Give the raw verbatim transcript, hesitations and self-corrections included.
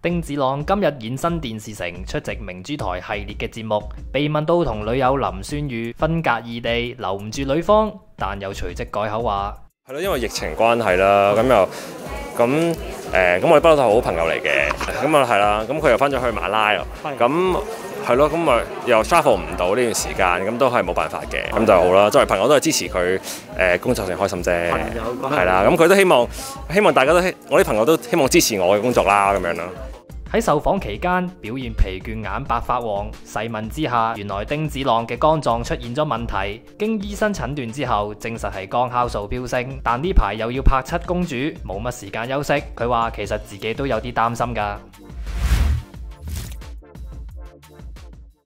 丁子朗今日現身電視城出席明珠台系列嘅節目，被問到同女友林宣宇分隔異地，留唔住女方，但又隨即改口話： 係咯，因為疫情關係啦，咁又咁誒，咁我哋不嬲都係好朋友嚟嘅，咁啊係啦，咁佢又翻咗去馬拉咯，咁係咯，咁啊又 travel 唔到呢段時間，咁都係冇辦法嘅，咁就好啦。作為朋友都係支持佢誒工作上開心啫，係啦，咁佢都希望希望大家都希我啲朋友都希望支持我嘅工作啦，咁樣啦。 喺受訪期間表現疲倦、眼白發黃，細問之下，原來丁子朗嘅肝臟出現咗問題，經醫生診斷之後，證實係肝酵素飆升，但呢排又要拍七公主，冇乜時間休息。佢話其實自己都有啲擔心㗎。